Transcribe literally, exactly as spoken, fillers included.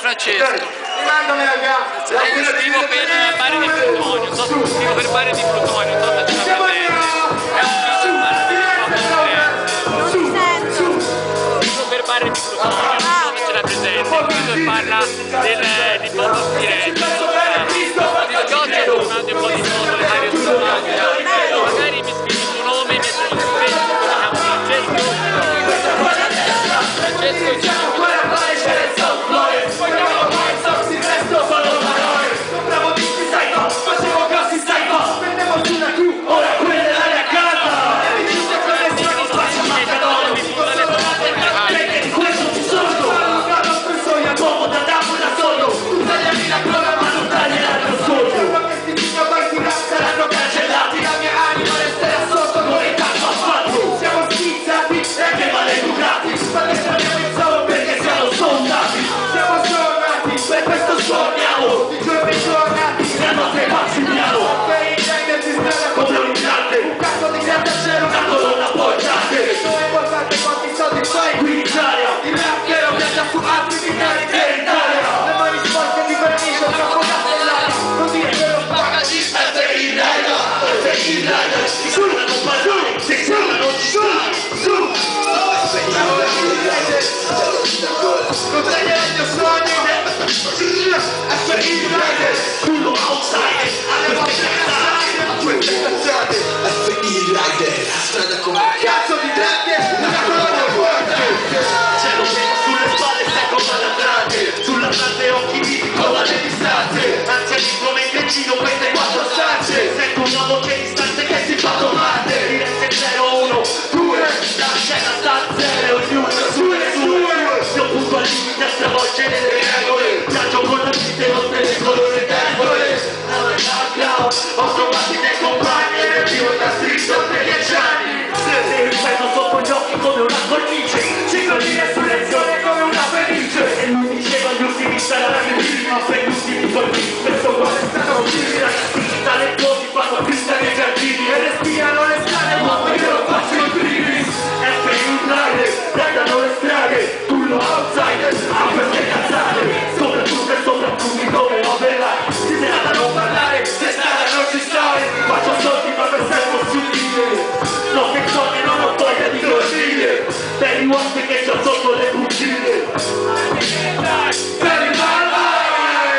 Francesco. Scrivo per Mare di Plutonio, so, scrivo per Mare di Plutonio, so se ce l'ha presente. È un film Non ti sento. scrivo per Mare di Plutonio, non so se ce l'ha presente. Il film parla del, di Bobo Spiretti.